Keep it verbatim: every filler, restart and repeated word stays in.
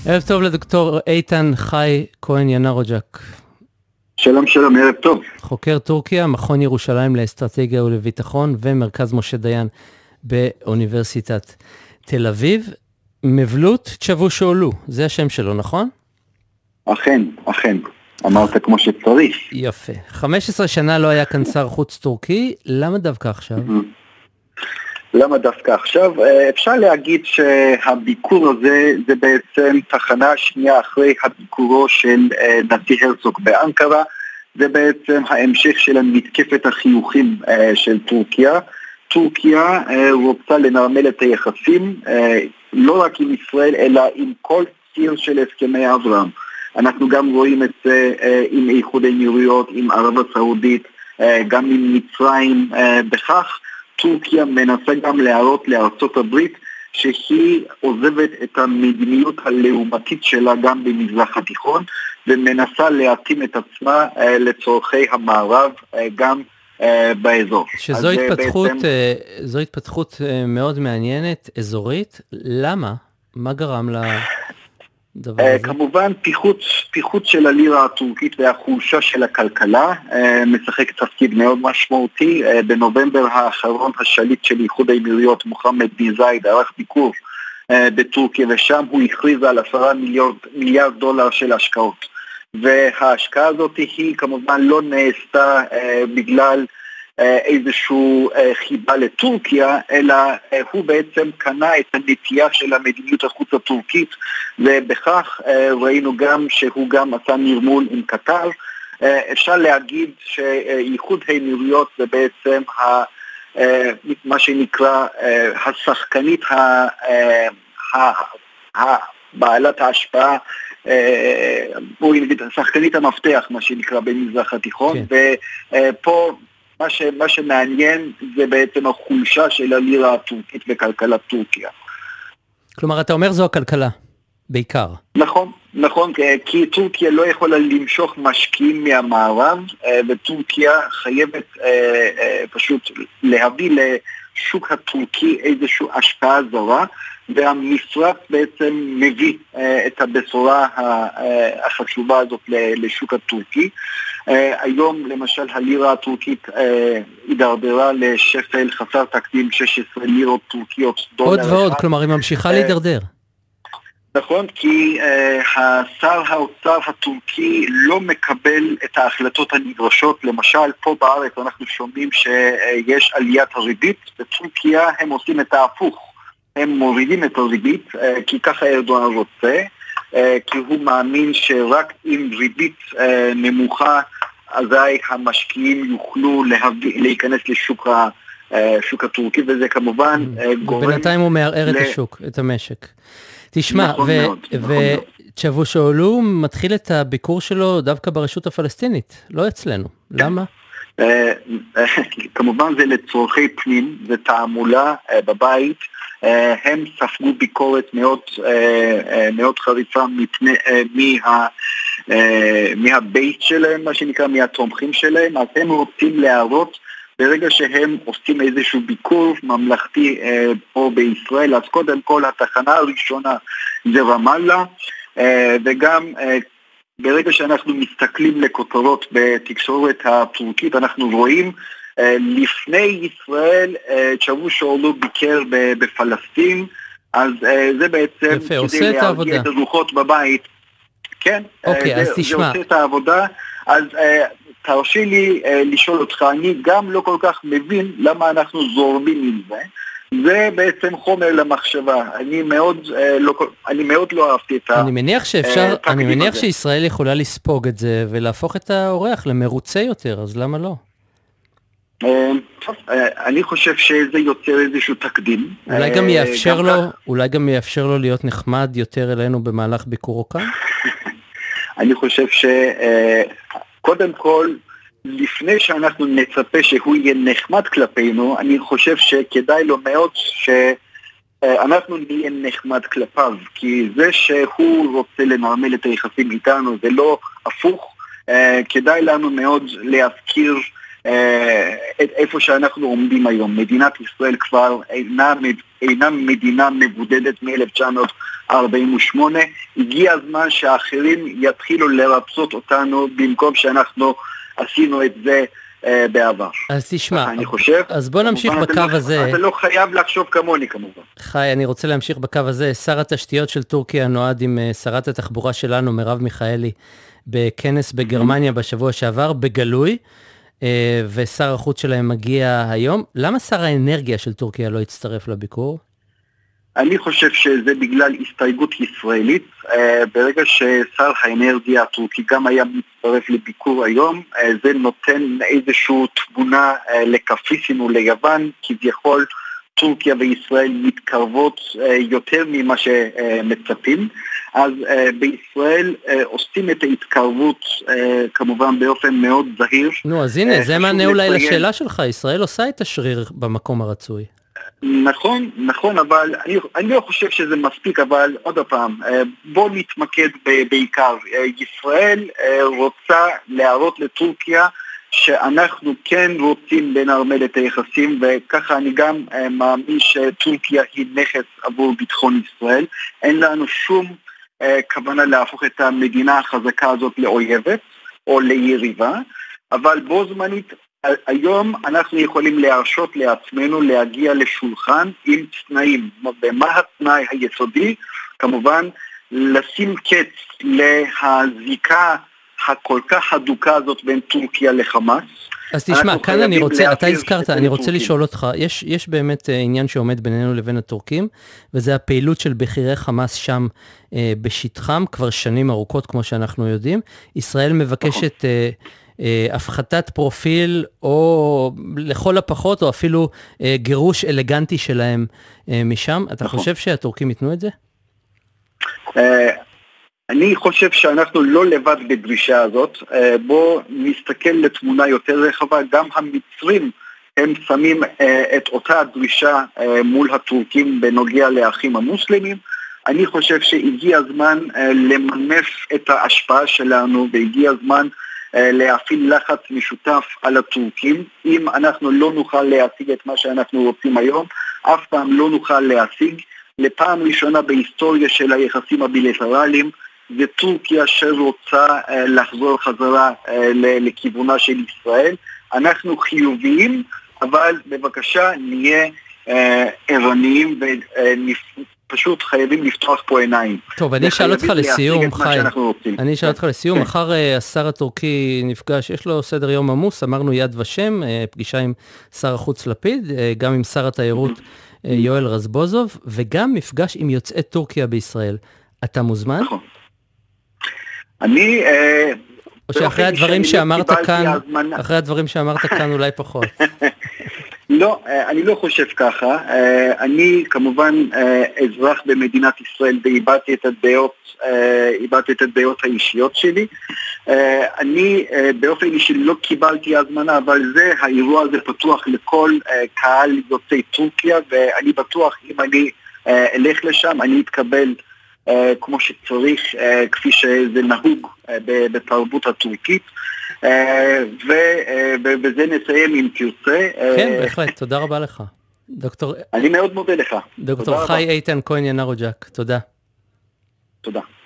ערב טוב לדוקטור איתן חי כהן ינרוג'ק. שלום שלום, ערב טוב. חוקר טורקיה, מכון ירושלים לאסטרטגיה ולביטחון ומרכז משה דיין באוניברסיטת תל אביב. מבלות צ'אבושאולו, זה השם שלו, נכון? אכן, אכן. אמרת כמו שצריך. יפה. חמש עשרה שנה לא היה כאן שר חוץ טורקי, למה דווקא עכשיו? למה דווקא עכשיו? אפשר להגיד שהביקור הזה זה בעצם תחנה שנייה אחרי הביקורו של נשיא הרצוג באנקרה, זה בעצם ההמשך של מתקפת החיוכים של טורקיה. טורקיה רוצה לנרמל את היחסים, לא רק עם ישראל אלא עם כל ציר של הסכמי אברהם. אנחנו גם רואים את זה עם איחוד האמירויות, עם ערב הסעודית, גם עם מצרים. בכך טורקיה מנסה גם להראות לארצות הברית שהיא עוזבת את המדיניות הלאומתית שלה גם במזרח התיכון, ומנסה להתאים את עצמה לצורכי המערב גם באזור. שזו התפתחות, בעצם... זו התפתחות מאוד מעניינת, אזורית. למה? מה גרם לדבר הזה? כמובן, פיחות, פיחות של הלירה הטורקית והחולשה של הכלכלה משחק תפקיד מאוד משמעותי. בנובמבר האחרון השליט של איחוד האמירויות, מוחמד בן זאיד, ערך ביקור בטורקיה, ושם הוא הכריז על עשרה מיליארד, מיליארד דולר של השקעות. וההשקעה הזאת היא כמובן לא נעשתה בגלל איזשהו חיבה לטורקיה, אלא הוא בעצם קנה את הנטייה של המדיניות החוץ הטורקית, ובכך ראינו גם שהוא גם עשה נרמול עם קטר. אפשר להגיד שאיחוד האמירויות זה בעצם ה, מה שנקרא השחקנית בעלת ההשפעה, הוא נגיד השחקנית המפתח, מה שנקרא במזרח התיכון, כן. ופה מה, ש, מה שמעניין זה בעצם החולשה של הלירה הטורקית וכלכלת טורקיה. כלומר, אתה אומר זו הכלכלה, בעיקר. נכון, נכון, כי טורקיה לא יכולה למשוך משקיעים מהמערב, וטורקיה חייבת פשוט להביא לשוק הטורקי איזושהי השפעה זרה, והמשרד בעצם מביא את הבשורה החשובה הזאת לשוק הטורקי. היום למשל הלירה הטורקית הידרדרה לשפל חסר תקדים, שש עשרה לירות טורקיות דולר. עוד ועוד, כלומר היא ממשיכה להידרדר. נכון, כי השר האוצר הטורקי לא מקבל את ההחלטות הנדרשות. למשל פה בארץ אנחנו שומעים שיש עליית הריבית, בטורקיה הם עושים את ההפוך. הם מורידים את הריבית, כי ככה ארדואן רוצה, כי הוא מאמין שרק עם ריבית נמוכה, אזי המשקיעים יוכלו להביא, להיכנס לשוק השוק הטורקי, וזה כמובן גורם... בינתיים הוא מערער את השוק, את המשק. תשמע, וצ'אבושאולו מתחיל את הביקור שלו דווקא ברשות הפלסטינית, לא אצלנו. למה? כמובן זה לצורכי פנים, זה תעמולה בבית. הם ספגו ביקורת מאוד, מאוד חריפה מפני, מה, מהבית שלהם, מה שנקרא, מהתומכים שלהם. אז הם רוצים להראות ברגע שהם עושים איזשהו ביקור ממלכתי פה בישראל. אז קודם כל התחנה הראשונה זה רמאללה, וגם ברגע שאנחנו מסתכלים לכותרות בתקשורת הטורקית, אנחנו רואים לפני ישראל צ'אבושאולו ביקר בפלסטין, אז זה בעצם כדי להרגיע את הרוחות בבית. כן, אוקיי, זה, זה עושה את העבודה. אז תרשי לי לשאול אותך, אני גם לא כל כך מבין למה אנחנו זורמים עם זה. זה בעצם חומר למחשבה. אני מאוד לא, אני מאוד לא אהבתי את אני מניח שאפשר, אני מניח שישראל יכולה לספוג את זה ולהפוך את האורח למרוצה יותר, אז למה לא? אני חושב שזה יוצר איזשהו תקדים. אולי גם יאפשר לו, אולי גם יאפשר לו להיות נחמד יותר אלינו במהלך ביקורו כאן? אני חושב שקודם כל, לפני שאנחנו נצפה שהוא יהיה נחמד כלפינו, אני חושב שכדאי לו מאוד שאנחנו נהיה נחמד כלפיו, כי זה שהוא רוצה לנרמל את היחסים איתנו, זה לא הפוך. כדאי לנו מאוד להזכיר איפה שאנחנו עומדים היום. מדינת ישראל כבר אינה, אינה מדינה מבודדת מ-אלף תשע מאות ארבעים ושמונה, הגיע הזמן שהאחרים יתחילו לרצות אותנו במקום שאנחנו עשינו את זה בעבר. אז תשמע, אני חושב, אז בוא נמשיך בקו לא, הזה. אתה לא חייב לחשוב כמוני כמובן. חי, אני רוצה להמשיך בקו הזה. שר התשתיות של טורקיה נועד עם שרת התחבורה שלנו, מרב מיכאלי, בכנס בגרמניה בשבוע שעבר, בגלוי, ושר החוץ שלהם מגיע היום. למה שר האנרגיה של טורקיה לא הצטרף לביקור? אני חושב שזה בגלל הסתייגות ישראלית. ברגע ששר האנרגיה הטורקי גם היה מצטרף לביקור היום, זה נותן איזושהי תבונה לקפריסין וליוון, כביכול טורקיה וישראל מתקרבות יותר ממה שמצפים. אז בישראל עושים את ההתקרבות כמובן באופן מאוד זהיר. נו, אז הנה, זה מענה אולי לשאלה שלך, ישראל עושה את השריר במקום הרצוי. נכון, נכון, אבל אני, אני לא חושב שזה מספיק, אבל עוד פעם, בוא נתמקד בעיקר. ישראל רוצה להראות לטורקיה שאנחנו כן רוצים לנרמל את היחסים, וככה אני גם מאמין שטורקיה היא נכס עבור ביטחון ישראל. אין לנו שום כוונה להפוך את המדינה החזקה הזאת לאויבת או ליריבה, אבל בו זמנית, היום אנחנו יכולים להרשות לעצמנו להגיע לשולחן עם תנאים. ומה התנאי היסודי? כמובן, לשים קץ להזיקה הכל כך הדוקה הזאת בין טורקיה לחמאס. אז תשמע, כאן אני רוצה, אתה הזכרת, אני רוצה לשאול אותך, יש, יש באמת עניין שעומד בינינו לבין הטורקים, וזה הפעילות של בחירי חמאס שם אה, בשטחם, כבר שנים ארוכות כמו שאנחנו יודעים. ישראל מבקשת אה, אה, הפחתת פרופיל, או לכל הפחות, או אפילו אה, גירוש אלגנטי שלהם אה, משם. אתה נכון. חושב שהטורקים ייתנו את זה? אה... אני חושב שאנחנו לא לבד בדרישה הזאת. בוא נסתכל לתמונה יותר רחבה. גם המצרים הם שמים את אותה דרישה מול הטורקים בנוגע לאחים המוסלמים. אני חושב שהגיע הזמן למנף את ההשפעה שלנו, והגיע הזמן להפעיל לחץ משותף על הטורקים. אם אנחנו לא נוכל להשיג את מה שאנחנו רוצים היום, אף פעם לא נוכל להשיג. לפעם ראשונה בהיסטוריה של היחסים הבילטרליים, וטורקיה שרוצה uh, לחזור חזרה uh, לכיוונה של ישראל. אנחנו חיוביים, אבל בבקשה נהיה uh, ערניים ופשוט uh, חייבים לפתוח פה עיניים. טוב, אני אשאל אותך לסיום, חי. אני אשאל אותך לסיום. מחר uh, השר הטורקי נפגש, יש לו סדר יום עמוס, אמרנו יד ושם, uh, פגישה עם שר החוץ לפיד, uh, גם עם שר התיירות uh, יואל רזבוזוב, וגם מפגש עם יוצאי טורקיה בישראל. אתה מוזמן? נכון. אני... או שאחרי הדברים שאמרת כאן, אחרי הדברים שאמרת כאן אולי פחות. לא, אני לא חושב ככה. אני כמובן אזרח במדינת ישראל ואיבדתי את הדעות, איבדתי את הדעות האישיות שלי. אני באופן אישי לא קיבלתי הזמנה, אבל זה, האירוע הזה פתוח לכל קהל יוצאי טורקיה, ואני בטוח אם אני אלך לשם, אני אתקבל Uh, כמו שצריך, uh, כפי שזה נהוג uh, בתרבות הטורקית, uh, ובזה uh, נסיים אם תרצה. כן, uh, בהחלט, תודה רבה לך. דוקטור... אני מאוד מודה לך. דוקטור חי איתן כהן ינרוג'ק, תודה. תודה.